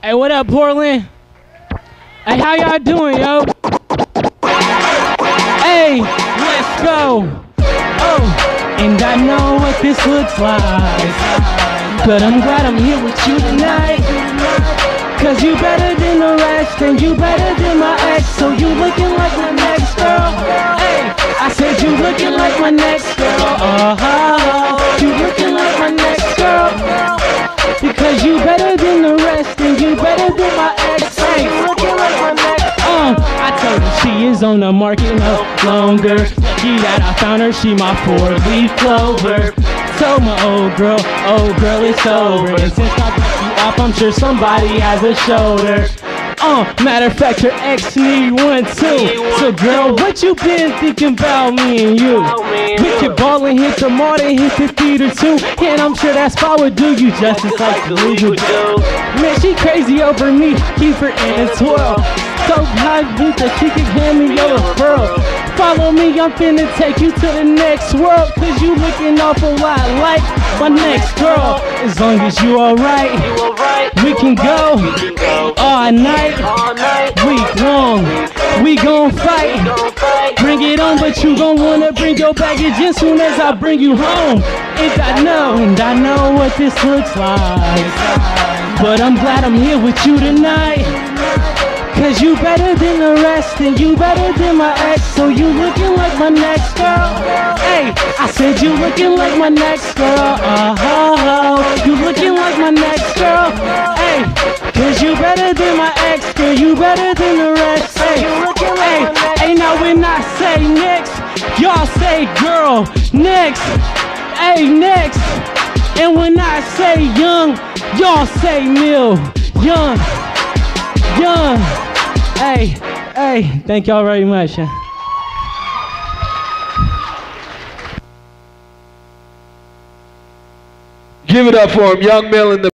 Hey, what up, Portland? Hey, how y'all doing, yo? Hey, let's go. Oh, and I know what this looks like, but I'm glad I'm here with you tonight. Cause you better than the rest, and you better than my ex. So you looking like my next girl. Hey, I said you looking like my next girl. You looking like my next girl. Because you better than the rest, and you better than my ex. Hey, looking like my next. I told her she is on the market no longer. Lucky that I found her, she my 4-leaf clover. Told my old girl it's over. And since I picked you up, I'm sure somebody has a shoulder. Matter of fact, your ex need one too. So girl, what you been thinking about me and you? We can ball and hit the mall and hit the theater too. And I'm sure that spot would do you justice like the league would do. Man, she crazy over me, keep her in a twirl. So high that she can hand me your referral. Follow me, I'm finna take you to the next world. Cause you looking awful lot like my next girl. As long as you alright, we can go all night, week long. We gon' fight, bring it on, but you gon' wanna bring your baggage as soon as I bring you home. And I know what this looks like, but I'm glad I'm here with you tonight. Cause you better than the rest, and you better than my ex. So you looking like my next girl. Hey, I said you looking like my next girl. You looking like my next girl. Hey, cause you better than my ex, girl. You better than the rest. Hey, now when I say next, y'all say girl, next. Hey, next. And when I say young, y'all say mill, young. Hey, thank y'all very much. Give it up for him, Young Mill in the